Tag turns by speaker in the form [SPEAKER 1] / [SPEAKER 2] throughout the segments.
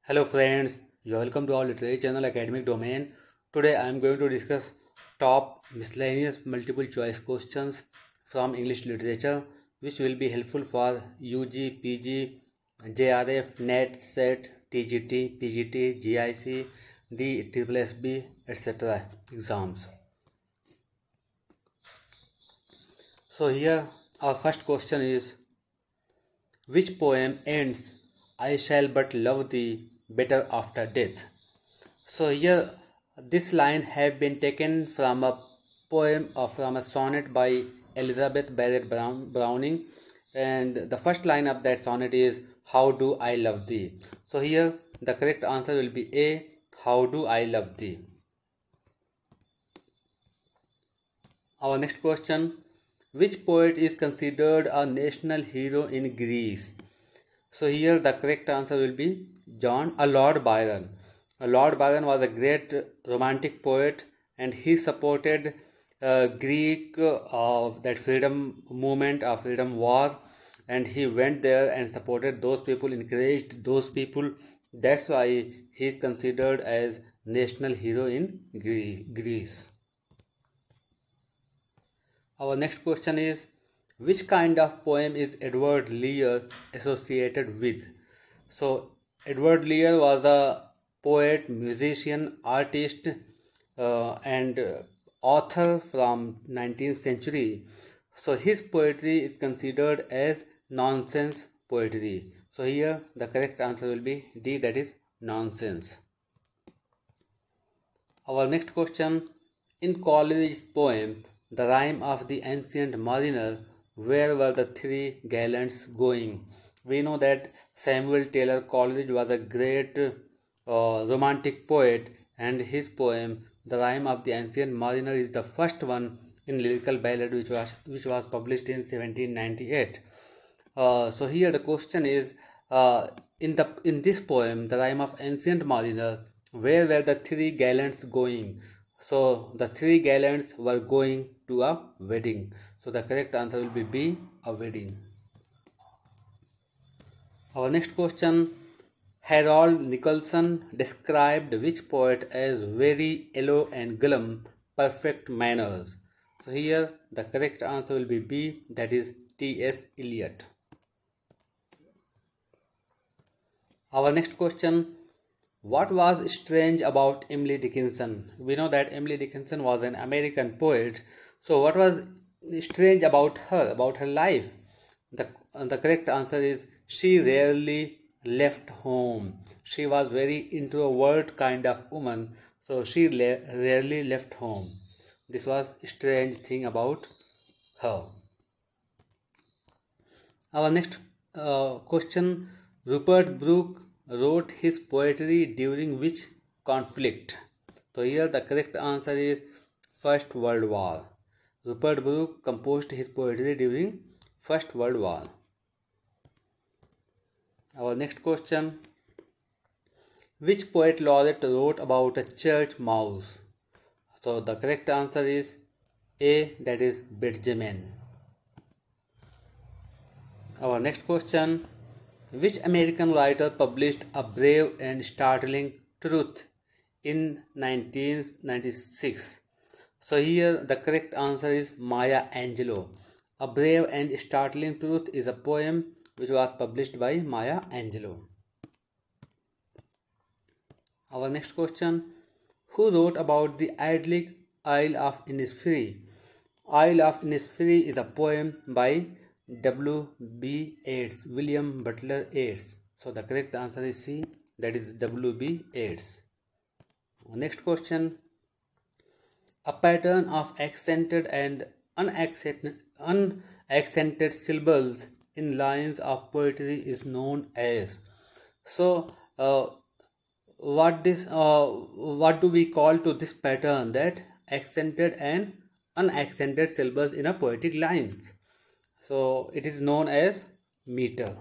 [SPEAKER 1] Hello friends, you are welcome to our literature channel Academic Domain. Today I am going to discuss top miscellaneous multiple choice questions from English literature which will be helpful for UG, PG, JRF, NET, SET, TGT, PGT, GIC, DSSB, etc. exams. So here our first question is, which poem ends I shall but love thee better after death? So here this line have been taken from a poem or from a sonnet by Elizabeth Barrett Browning, and the first line of that sonnet is, how do I love thee? So here the correct answer will be A, how do I love thee. Our next question, which poet is considered a national hero in Greece? So here the correct answer will be Lord Byron. Lord Byron was a great romantic poet, and he supported Greek that freedom movement or freedom war, and he went there and supported those people, encouraged those people. That's why he is considered as national hero in Greece. Our next question is, which kind of poem is Edward Lear associated with? So Edward Lear was a poet, musician, artist, and author from 19th century. So his poetry is considered as nonsense poetry. So here the correct answer will be D, that is nonsense. Our next question, in Coleridge's poem The Rime of the Ancient Mariner, where were the three gallants going? We know that Samuel Taylor Coleridge was a great romantic poet, and his poem The Rime of the Ancient Mariner is the first one in lyrical ballad which was published in 1798. So here the question is, in this poem The Rime of Ancient Mariner, where were the three gallants going? So the three gallants were going to a wedding. So the correct answer will be B, a wedding. Our next question, Harold Nicholson described which poet as very yellow and glum, perfect manners? So here the correct answer will be B, that is T.S. Eliot. Our next question, what was strange about Emily Dickinson? We know that Emily Dickinson was an American poet. So what was strange about her life? The correct answer is, she rarely left home. She was very introvert kind of woman. So she rarely left home. This was a strange thing about her. Our next question, Rupert Brooke wrote his poetry during which conflict? So here the correct answer is First World War. Rupert Brooke composed his poetry during First World War. Our next question, which poet laureate wrote about a church mouse? So the correct answer is A, that is Benjamin. Our next question, which American writer published A Brave and Startling Truth in 1996? So here the correct answer is Maya Angelou. A Brave and Startling Truth is a poem which was published by Maya Angelou. Our next question, who wrote about the idyllic Isle of Innisfree? Isle of Innisfree is a poem by W.B. Yeats, William Butler Yeats. So the correct answer is C, that is W.B. Yeats. Next question, a pattern of accented and unaccented syllables in lines of poetry is known as. So what do we call to this pattern, that accented and unaccented syllables in a poetic lines? So it is known as meter.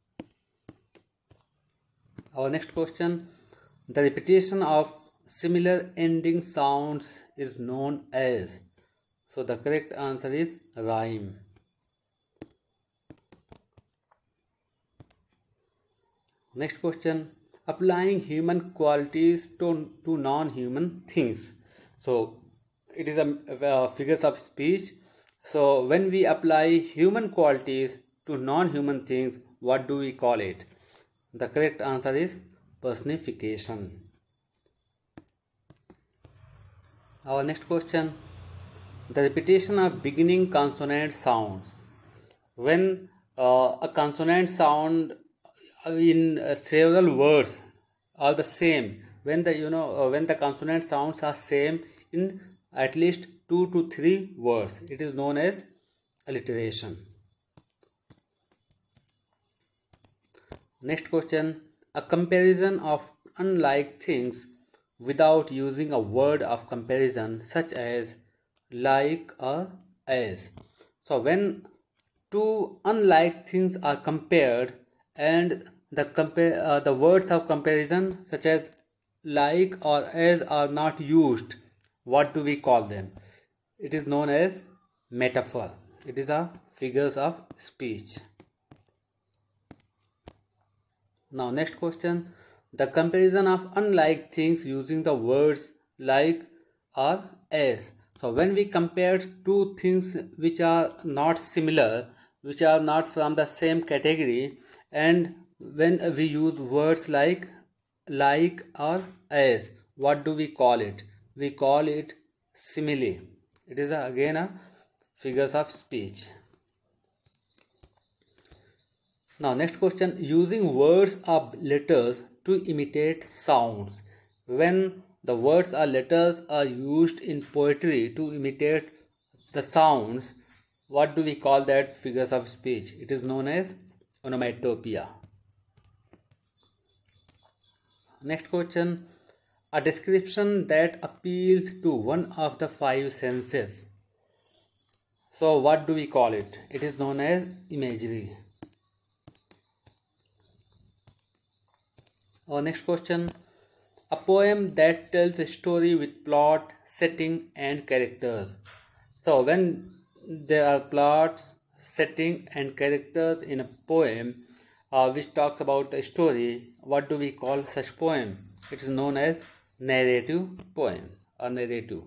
[SPEAKER 1] Our next question, the repetition of similar ending sounds is known as. So the correct answer is rhyme. Next question, applying human qualities to non-human things. So it is a figures of speech. So when we apply human qualities to non-human things, what do we call it? The correct answer is personification. Our next question: the repetition of beginning consonant sounds. When a consonant sound in several words are the same, when the consonant sounds are same in at least 2 to 3 words, it is known as alliteration. Next question: a comparison of unlike things without using a word of comparison such as like or as. So when two unlike things are compared and the words of comparison such as like or as are not used, what do we call them? It is known as metaphor. It is a figures of speech. Now next question: the comparison of unlike things using the words like or as. So when we compare two things which are not similar, which are not from the same category, and when we use words like or as, what do we call it? We call it simile. It is again a figures of speech. Now next question: using words or letters to imitate sounds. When the words or letters are used in poetry to imitate the sounds, what do we call that figures of speech? It is known as onomatopoeia. Next question: a description that appeals to one of the 5 senses. So what do we call it? It is known as imagery. Our next question: a poem that tells a story with plot, setting and characters. So when there are plots, setting and characters in a poem which talks about a story, what do we call such poem? It is known as narrative poem or narrative.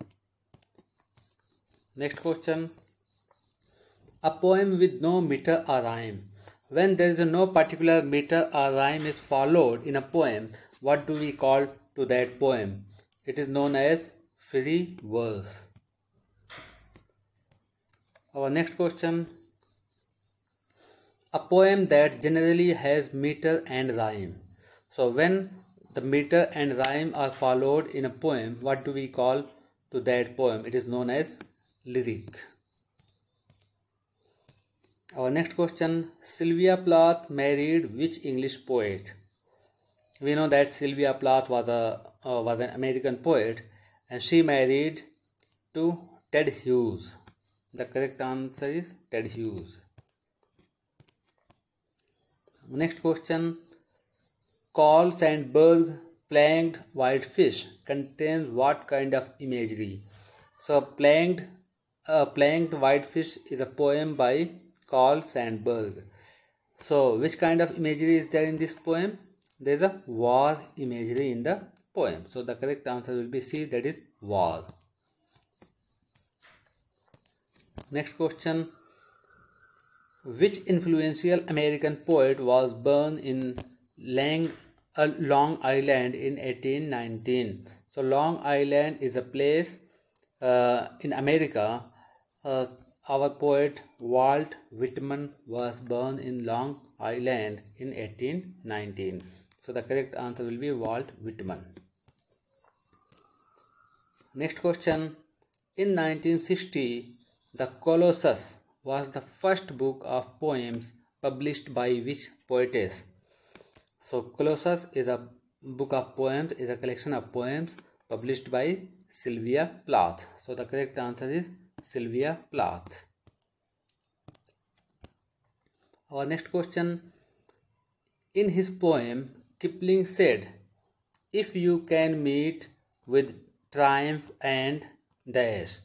[SPEAKER 1] Next question: a poem with no meter or rhyme. When there is no particular meter or rhyme is followed in a poem, what do we call to that poem? It is known as free verse. Our next question: a poem that generally has meter and rhyme. So when the meter and rhyme are followed in a poem, what do we call to that poem? It is known as lyric. Our next question: Sylvia Plath married which English poet? We know that Sylvia Plath was an American poet, and she married to Ted Hughes. The correct answer is Ted Hughes. Next question: Carl Sandburg Planked Whitefish contains what kind of imagery? So Planked Whitefish is a poem by Carl Sandburg. So which kind of imagery is there in this poem? There is a war imagery in the poem. So the correct answer will be C, that is war. Next question: which influential American poet was born in Long Island in 1819? So Long Island is a place in America. Our poet Walt Whitman was born in Long Island in 1819. So the correct answer will be Walt Whitman. Next question: in 1960, The Colossus was the first book of poems published by which poetess? So Colossus is a book of poems, is a collection of poems published by Sylvia Plath. So the correct answer is Sylvia Plath. Our next question: in his poem, Kipling said, "If you can meet with triumph and dash."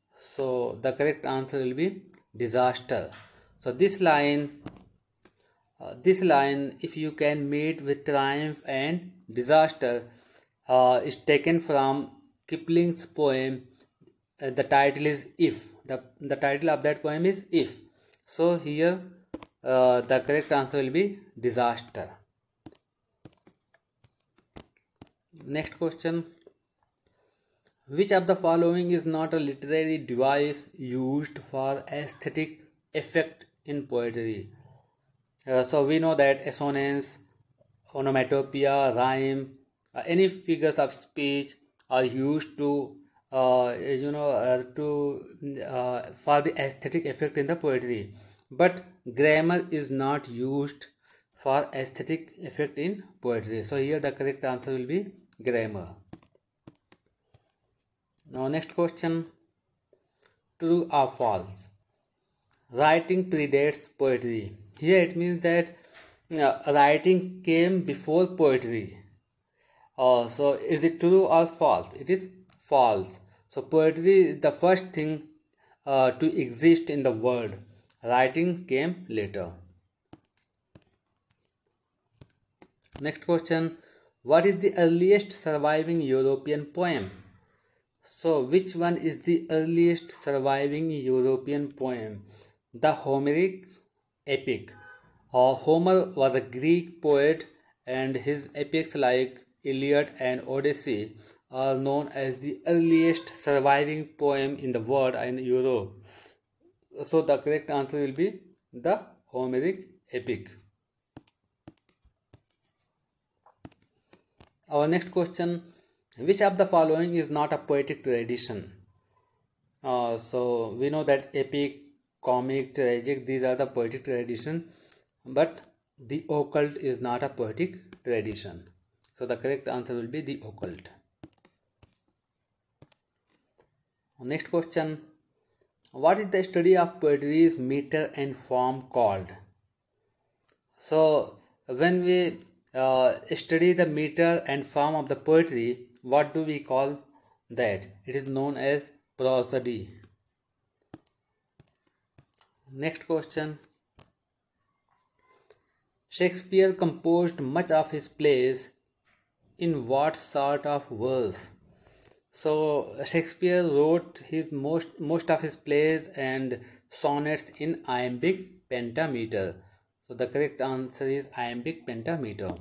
[SPEAKER 1] So the correct answer will be disaster. So this line This line, if you can meet with triumph and disaster, is taken from Kipling's poem. The title is If. The title of that poem is If. So here the correct answer will be disaster. Next question. Which of the following is not a literary device used for aesthetic effect in poetry? So we know that assonance, onomatopoeia, rhyme, any figures of speech are used to for the aesthetic effect in the poetry, but grammar is not used for aesthetic effect in poetry. So here the correct answer will be grammar. Now next question, true or false? Writing predates poetry. Here it means that writing came before poetry. So is it true or false? It is false. So poetry is the first thing to exist in the world. Writing came later. Next question, what is the earliest surviving European poem? So which one is the earliest surviving European poem? The Homeric epic. Homer was a Greek poet, and his epics like Iliad and Odyssey are known as the earliest surviving poem in the world and Europe. So the correct answer will be the Homeric epic. Our next question, which of the following is not a poetic tradition? So we know that epic, comic, tragic, these are the poetic tradition, but the occult is not a poetic tradition. So the correct answer will be the occult. Next question, what is the study of poetry's meter and form called? So when we study the meter and form of the poetry, what do we call that? It is known as prosody. Next question, Shakespeare composed much of his plays in what sort of verse? So Shakespeare wrote his most of his plays and sonnets in iambic pentameter. So the correct answer is iambic pentameter.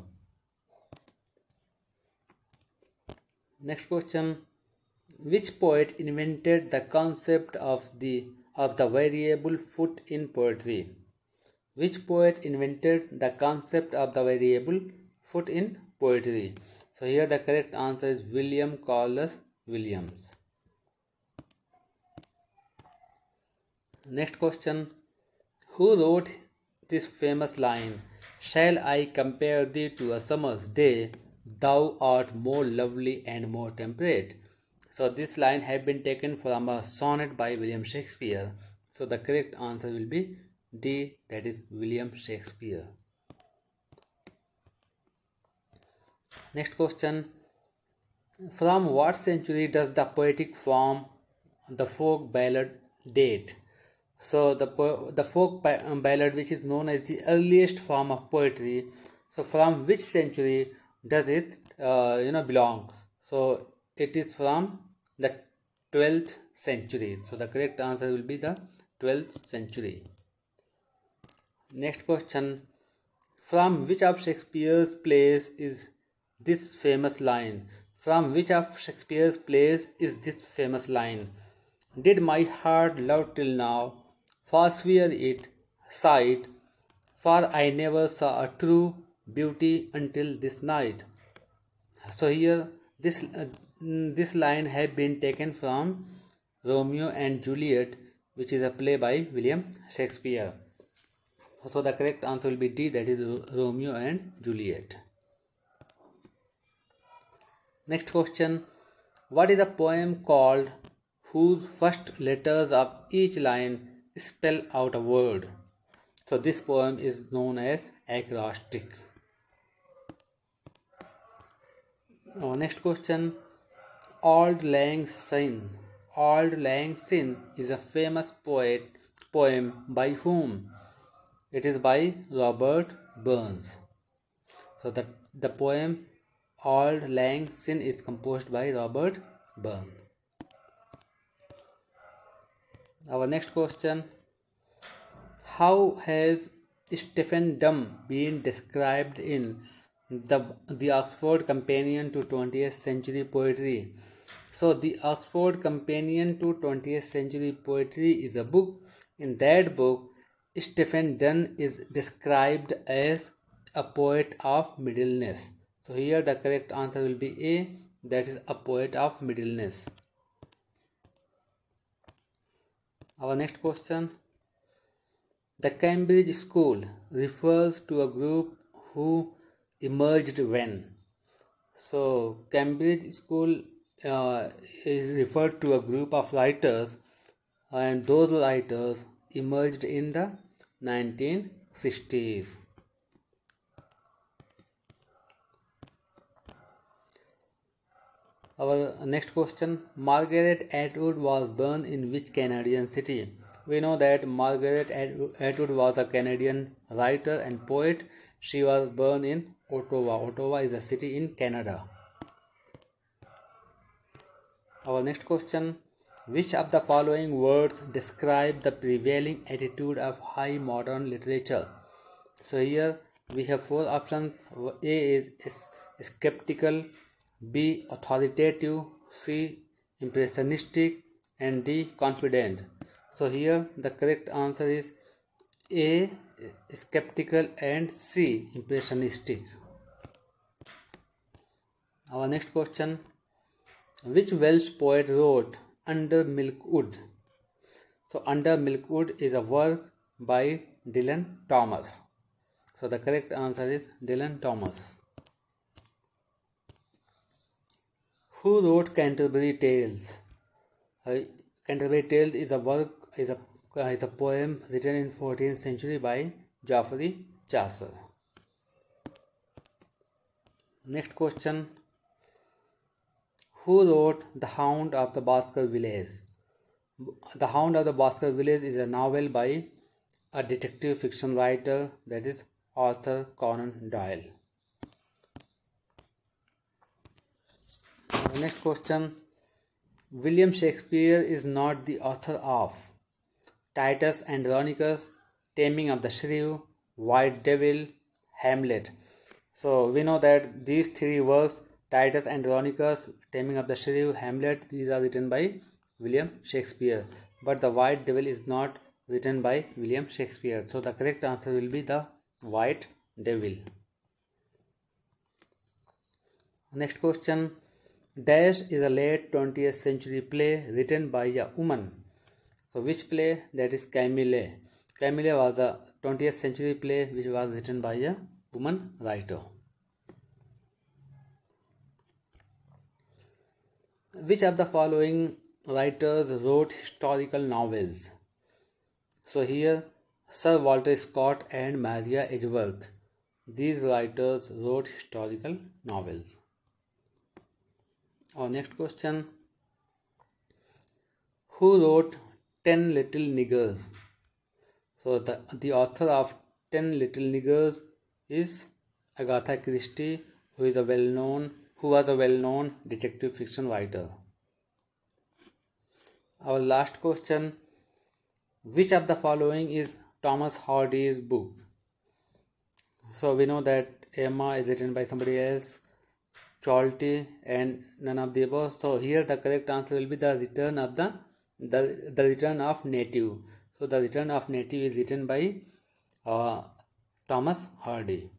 [SPEAKER 1] Next question, which poet invented the concept of the variable foot in poetry? Which poet invented the concept of the variable foot in poetry? So here the correct answer is William Carlos Williams. Next question, who wrote this famous line, shall I compare thee to a summer's day, thou art more lovely and more temperate? So this line has been taken from a sonnet by William Shakespeare. So the correct answer will be D, that is William Shakespeare. Next question, from what century does the poetic form the folk ballad date? So the folk ballad, which is known as the earliest form of poetry, so from which century does it belong? So it is from the 12th century. So the correct answer will be the 12th century. Next question, from which of Shakespeare's plays is this famous line? From which of Shakespeare's plays is this famous line? Did my heart love till now, forswear it, sighed, for I never saw a true beauty until this night. So here this line has been taken from Romeo and Juliet, which is a play by William Shakespeare. So the correct answer will be D, that is Romeo and Juliet. Next question, what is a poem called whose first letters of each line spell out a word? So this poem is known as acrostic. Now next question, Auld Lang Syne. Auld Lang Syne is a famous poem by whom? It is by Robert Burns. So the poem Auld Lang Syne is composed by Robert Burns. Our next question: how has Stephendom been described in the Oxford Companion to 20th Century Poetry? So the Oxford Companion to 20th Century Poetry is a book. In that book, Stephen Dunn is described as a poet of middleness. So here the correct answer will be A, that is a poet of middleness. Our next question: the Cambridge School refers to a group who emerged when? So Cambridge School is referred to a group of writers, and those writers emerged in the 1960s. Our next question: Margaret Atwood was born in which Canadian city? We know that Margaret Atwood was a Canadian writer and poet. She was born in Ottawa. Ottawa is a city in Canada. Our next question: which of the following words describe the prevailing attitude of high modern literature? So here we have four options. A is skeptical, B authoritative, C impressionistic, and D confident. So here the correct answer is A skeptical and C impressionistic. Our next question: which Welsh poet wrote Under Milkwood? So Under Milkwood is a work by Dylan Thomas. So the correct answer is Dylan Thomas. Who wrote Canterbury Tales? Canterbury Tales is a poem written in 14th century by Geoffrey Chaucer. Next question: who wrote The Hound of the Baskervilles? The Hound of the Baskervilles is a novel by a detective fiction writer, that is Arthur Conan Doyle. Next question: William Shakespeare is not the author of Titus Andronicus, Taming of the Shrew, White Devil, Hamlet. So we know that these three works, Titus Andronicus, Taming of the Shrew, Hamlet, these are written by William Shakespeare. But the White Devil is not written by William Shakespeare. So the correct answer will be the White Devil. Next question: Dash is a late 20th century play written by a woman. So which play? That is Camille. Camille was a 20th century play which was written by a woman writer. Which of the following writers wrote historical novels? So here Sir Walter Scott and Maria Edgeworth. These writers wrote historical novels. Our next question: who wrote 10 Little Niggers? So the author of 10 Little Niggers is Agatha Christie, who was a well-known detective fiction writer. Our last question: which of the following is Thomas Hardy's book? So we know that Emma is written by somebody else, Chalty, and none of the above. So here the correct answer will be the Return of Native. So the Return of Native is written by Thomas Hardy.